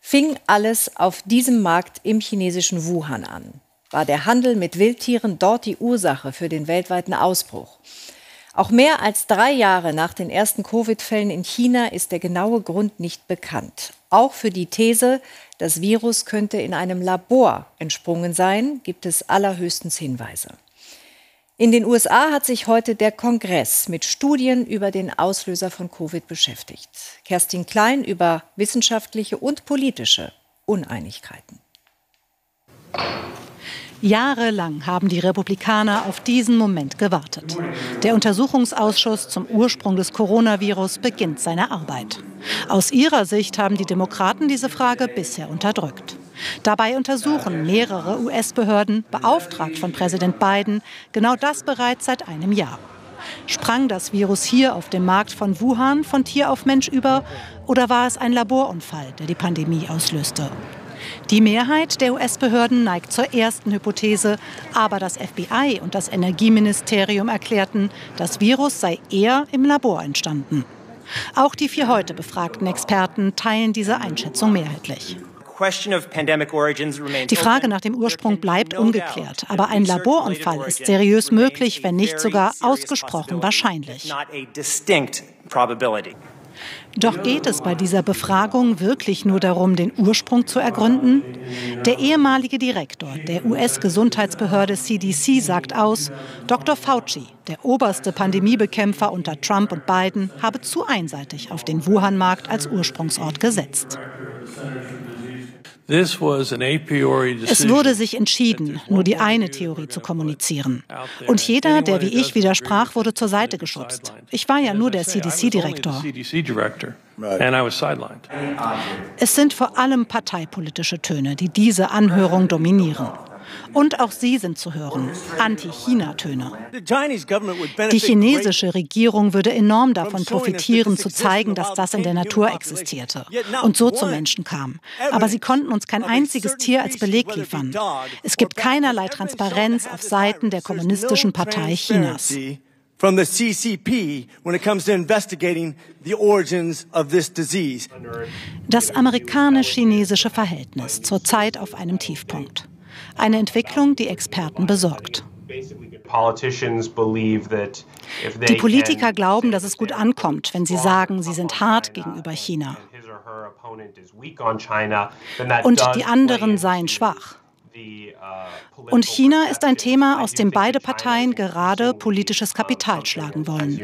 Fing alles auf diesem Markt im chinesischen Wuhan an. War der Handel mit Wildtieren dort die Ursache für den weltweiten Ausbruch? Auch mehr als 3 Jahre nach den ersten Covid-Fällen in China ist der genaue Grund nicht bekannt. Auch für die These, das Virus könnte in einem Labor entsprungen sein, gibt es allerhöchstens Hinweise. In den USA hat sich heute der Kongress mit Studien über den Auslöser von Covid beschäftigt. Kerstin Klein über wissenschaftliche und politische Uneinigkeiten. Jahrelang haben die Republikaner auf diesen Moment gewartet. Der Untersuchungsausschuss zum Ursprung des Coronavirus beginnt seine Arbeit. Aus ihrer Sicht haben die Demokraten diese Frage bisher unterdrückt. Dabei untersuchen mehrere US-Behörden, beauftragt von Präsident Biden, genau das bereits seit einem Jahr. Sprang das Virus hier auf dem Markt von Wuhan von Tier auf Mensch über oder war es ein Laborunfall, der die Pandemie auslöste? Die Mehrheit der US-Behörden neigt zur ersten Hypothese, aber das FBI und das Energieministerium erklärten, das Virus sei eher im Labor entstanden. Auch die 4 heute befragten Experten teilen diese Einschätzung mehrheitlich. Die Frage nach dem Ursprung bleibt ungeklärt, aber ein Laborunfall ist seriös möglich, wenn nicht sogar ausgesprochen wahrscheinlich. Doch geht es bei dieser Befragung wirklich nur darum, den Ursprung zu ergründen? Der ehemalige Direktor der US-Gesundheitsbehörde CDC sagt aus, Dr. Fauci, der oberste Pandemiebekämpfer unter Trump und Biden, habe zu einseitig auf den Wuhan-Markt als Ursprungsort gesetzt. Es wurde sich entschieden, nur die eine Theorie zu kommunizieren. Und jeder, der wie ich widersprach, wurde zur Seite geschubst. Ich war ja nur der CDC-Direktor. Es sind vor allem parteipolitische Töne, die diese Anhörung dominieren. Und auch sie sind zu hören, Anti-China-Töne. Die chinesische Regierung würde enorm davon profitieren, zu zeigen, dass das in der Natur existierte und so zum Menschen kam. Aber sie konnten uns kein einziges Tier als Beleg liefern. Es gibt keinerlei Transparenz auf Seiten der Kommunistischen Partei Chinas. Das amerikanisch-chinesische Verhältnis zurzeit auf einem Tiefpunkt. Eine Entwicklung, die Experten besorgt. Die Politiker glauben, dass es gut ankommt, wenn sie sagen, sie sind hart gegenüber China. Und die anderen seien schwach. Und China ist ein Thema, aus dem beide Parteien gerade politisches Kapital schlagen wollen.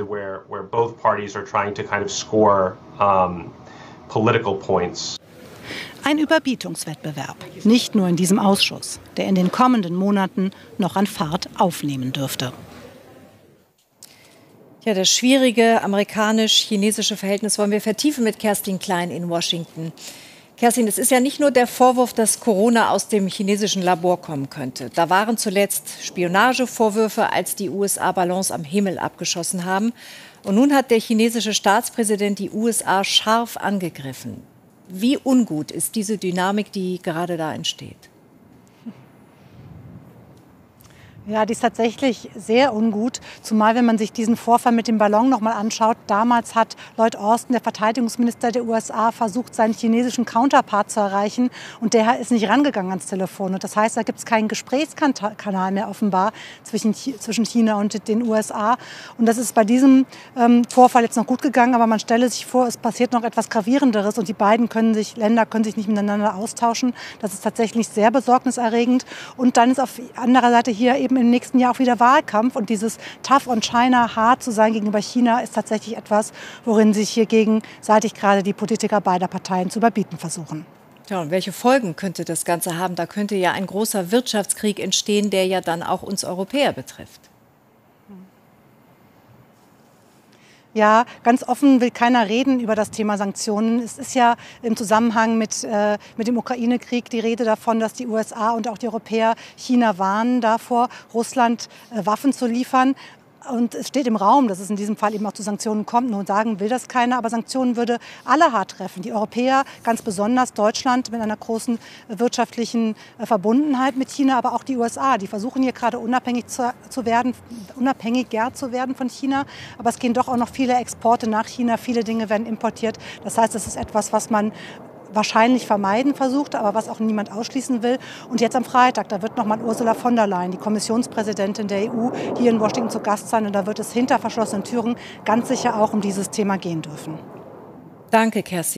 Ein Überbietungswettbewerb, nicht nur in diesem Ausschuss, der in den kommenden Monaten noch an Fahrt aufnehmen dürfte. Ja, das schwierige amerikanisch-chinesische Verhältnis wollen wir vertiefen mit Kerstin Klein in Washington. Kerstin, es ist ja nicht nur der Vorwurf, dass Corona aus dem chinesischen Labor kommen könnte. Da waren zuletzt Spionagevorwürfe, als die USA Ballons am Himmel abgeschossen haben. Und nun hat der chinesische Staatspräsident die USA scharf angegriffen. Wie ungut ist diese Dynamik, die gerade da entsteht? Ja, die ist tatsächlich sehr ungut, zumal wenn man sich diesen Vorfall mit dem Ballon noch mal anschaut. Damals hat Lloyd Austin, der Verteidigungsminister der USA, versucht, seinen chinesischen Counterpart zu erreichen. Und der ist nicht rangegangen ans Telefon. Und das heißt, da gibt es keinen Gesprächskanal mehr offenbar zwischen China und den USA. Und das ist bei diesem Vorfall jetzt noch gut gegangen. Aber man stelle sich vor, es passiert noch etwas Gravierenderes. Und die beiden Länder können sich nicht miteinander austauschen. Das ist tatsächlich sehr besorgniserregend. Und dann ist auf anderer Seite hier eben im nächsten Jahr auch wieder Wahlkampf. Und dieses Tough on China, hart zu sein gegenüber China, ist tatsächlich etwas, worin sich hier gegenseitig gerade die Politiker beider Parteien zu überbieten versuchen. Ja, und welche Folgen könnte das Ganze haben? Da könnte ja ein großer Wirtschaftskrieg entstehen, der ja dann auch uns Europäer betrifft. Ja, ganz offen will keiner reden über das Thema Sanktionen. Es ist ja im Zusammenhang mit dem Ukraine-Krieg die Rede davon, dass die USA und auch die Europäer China warnen davor, Russland Waffen zu liefern. Und es steht im Raum, dass es in diesem Fall eben auch zu Sanktionen kommt. Nur sagen will das keiner, aber Sanktionen würde alle hart treffen. Die Europäer, ganz besonders Deutschland mit einer großen wirtschaftlichen Verbundenheit mit China, aber auch die USA. Die versuchen hier gerade unabhängiger zu werden von China. Aber es gehen doch auch noch viele Exporte nach China. Viele Dinge werden importiert. Das heißt, das ist etwas, was wahrscheinlich vermeiden versucht, aber was auch niemand ausschließen will. Und jetzt am Freitag, da wird nochmal Ursula von der Leyen, die Kommissionspräsidentin der EU, hier in Washington zu Gast sein. Und da wird es hinter verschlossenen Türen ganz sicher auch um dieses Thema gehen dürfen. Danke, Kerstin.